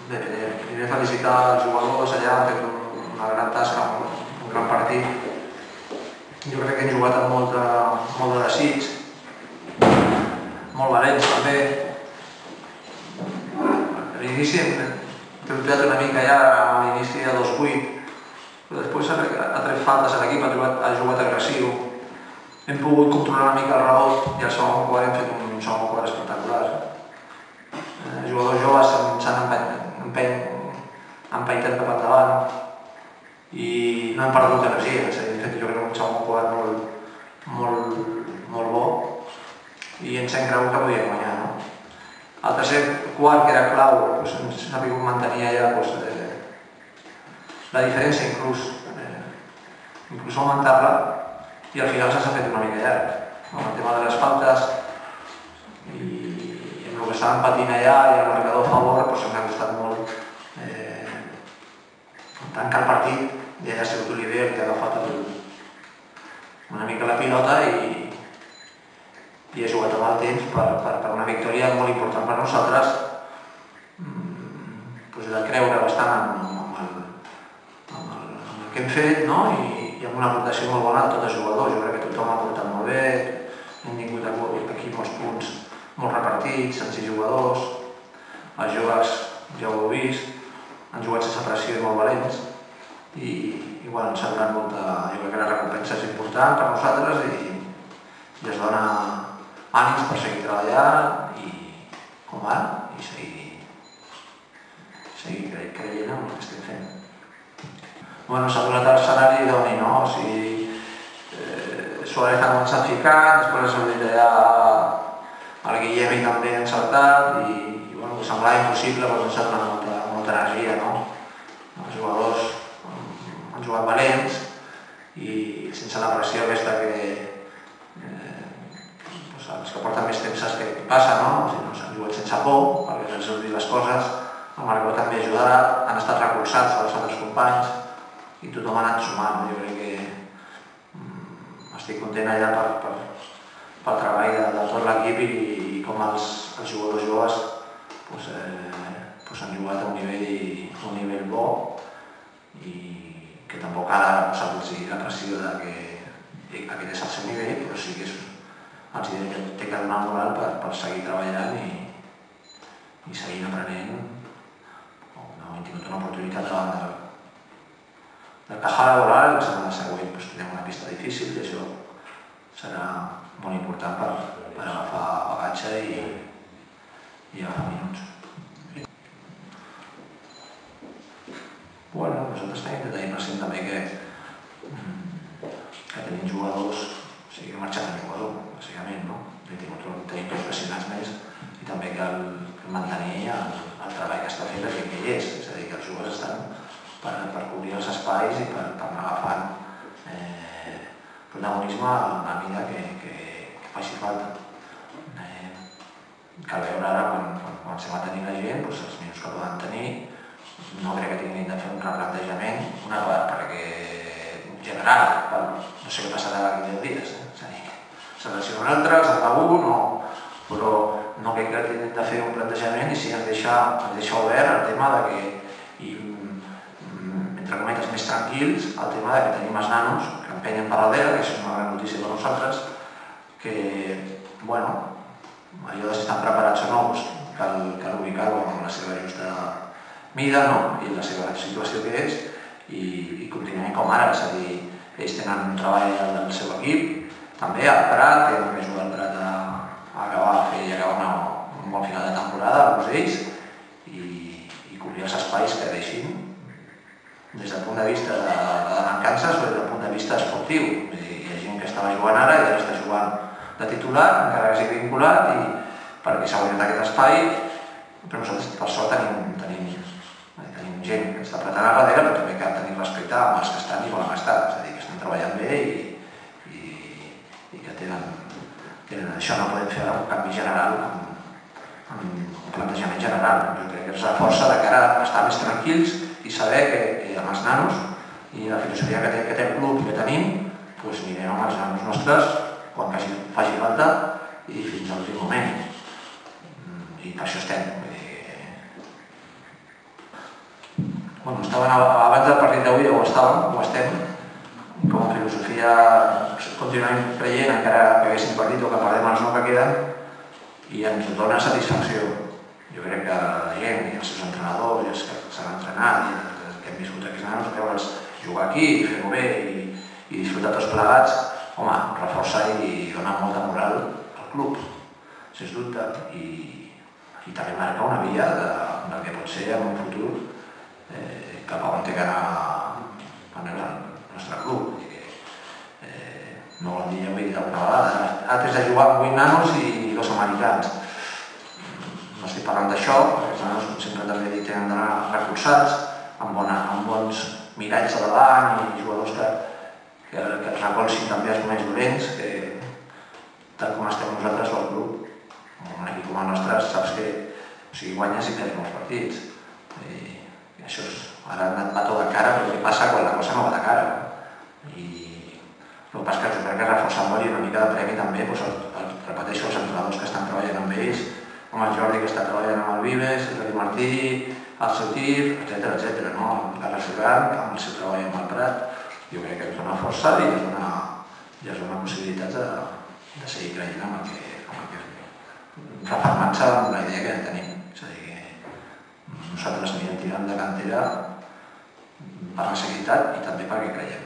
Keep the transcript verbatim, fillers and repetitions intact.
primer felicitar els jugadors allà, han fet una gran tasca, un gran partit. Jo crec que hem jugat amb molt de, molt de desig, molt valents també. A l'inici hem treballat una mica ja, a l'inici de dos vuit, però després ha tret faltes a l'equip, ha jugat agressiu. Hem pogut controlar una mica el rebot i al segon quart hem fet un segon quart espectacular. Els jugadors joves s'han empaitat cap endavant i no hem perdut energia. Hem fet, jo crec, un segon quart molt bo i ens hem cregut que podíem guanyar. El tercer quart, que era clau, ens ha sabut mantenir allà la diferència, inclús inclús augmentar-la, i al final s'ha fet una mica llarg. Amb el tema de les faltes i amb el que estàvem patint allà i el marcador a favor, ens ha costat molt tancar el partit, i allà ha sigut Oliver que ha agafat una mica la pilota i ha jugat amb el temps per una victòria molt important per nosaltres, de creure bastant amb el que hem fet i amb una aportació molt bona de tots els jugadors. Jo crec que tothom ha aportat molt bé, hem tingut aquí molts punts molt repartits, amb sis jugadors, els joves ja ho heu vist, han jugat sense pressió i molt valents i ens ha donat molta, jo crec que la recompensa és important per nosaltres i es dona ànims per seguir treballant i com ara i seguir seguir creient en el que estem fent. Bueno, s'ha donat l'escenari d'on i no, o sigui, Suárez ha començat ficant, després s'ha dit allà el Guillemi també ha encertat i semblava impossible, però ens ha donat molta energia, no? Els jugadors han jugat valents i sense la pressió aquesta que els que porten més temps saps què passa, no? Han jugat sense por, perquè els heu dit les coses, el marcador també ha ajudat, han estat recolzats pels altres companys i tothom ha anat sumant. Jo crec que estic content allà pel treball de tot l'equip i com els jugadors joves han jugat a un nivell bo i que tampoc ara posar-los la pressió que aquest és el seu nivell, però sí que els té que donar moral per seguir treballant i seguir aprenent. Hem tingut una oportunitat davant del Caja Laboral i la setmana següent tindrem una pista difícil i això serà molt important per agafar bagatge i agafar minuts. Bueno, nosaltres tenim que tenir present també que tenim jugadors, o sigui que ha marxat un jugador, bàsicament, no? Tenim dos pressionats més i també cal mantenir el treball que està fent la gent que hi és, és a dir, que els jugadors estan per cobrir els espais i per anar agafant protagonisme a la mida que faci falta. Cal veure ara, quan se va tenir la gent, els minuts que poden tenir, no crec que tinguin de fer un replantejament, una cosa perquè general, no sé què passarà d'aquí deu dies, és a dir, s'ha de ser un altre, s'ha de un, però no crec que tinguin de fer un plantejament i sí ens deixa obert el tema de que, entre cometes, més tranquils, el tema de que tenim els nanos que empenyen per darrere, que és una gran notícia per nosaltres, que, bueno, allò de si estan preparats o no, cal ubicar-ho amb la seva justa mida i la seva situació que és i continuem com ara, és a dir, ells tenen un treball del seu equip, també al Prat, que hem ajudat el Prat a acabar a fer i acabar un bon final de temporada, alguns d'ells, i cobrir els espais que deixin des del punt de vista de mancances o des del punt de vista esportiu. Hi ha gent que estava jugant ara i ara està jugant de titular, encara que sigui vinculat, perquè s'ha obert aquest espai, però nosaltres per sort tenim gent que està apretant a darrere, però també cal tenir respecte amb els que estan i volen estar, és a dir, que estan treballant bé i que tenen això. No podem fer un canvi general, un plantejament general. Jo crec que és la força de cara a estar més tranquils i saber que amb els nanos i la filosofia que té el club i que tenim, anirem amb els nanos nostres quan faci falta i fins a l'últim moment. I per això estem. abans del partit d'avui ho estàvem, ho estem, com a filosofia continuem creient encara que haguéssim perdit o que perdem els nou que queden i ens dona satisfacció. Jo crec que la gent i els seus entrenadors i els que s'han entrenat i els que hem viscut aquests nanos, veure'ls jugar aquí i fer-ho bé i disfrutar tots plegats, home, reforça i dona molta moral al club, sens dubte, i també marca una via del que pot ser en un futur cap a on té que anar el nostre club. No vol dir, ja ho he dit alguna vegada, altres de jugar amb vuit nanos i dos americans. No estic parlant d'això, perquè els nanos, com sempre també he dit, tenen d'anar recolzats, amb bons miralls a davant i jugadors que es recolzin també els moments dolents, que tal com estem nosaltres al club, un equip com el nostre, saps que guanyes i perds molts partits. Això ara va tot de cara, però què passa quan la cosa no va de cara? El que passa és que jo crec que reforçar molt i una mica de premi també, repeteixo, els entrenadors que estan treballant amb ells, com el Jordi que està treballant amb el Vives, el Jordi Martí, el seu tir, etcètera, etcètera. El Carles Ferran, amb el seu treball amb el Prat, jo crec que ens dona força i ens dona possibilitats de seguir creient amb el que fem. Refermant-se amb la idea que ja tenim. És a dir, que nosaltres anirem tirant de cantera per la seguretat i també perquè creiem.